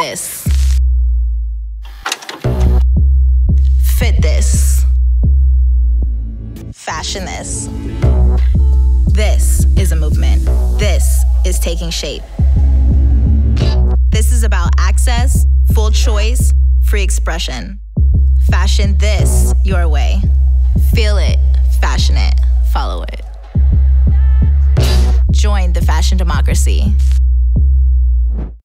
this. Fit this. Fashion this. This is a movement. This is taking shape. This is about access, full choice, free expression. Fashion this your way. Feel it, fashion it, follow it. Join the fashion democracy.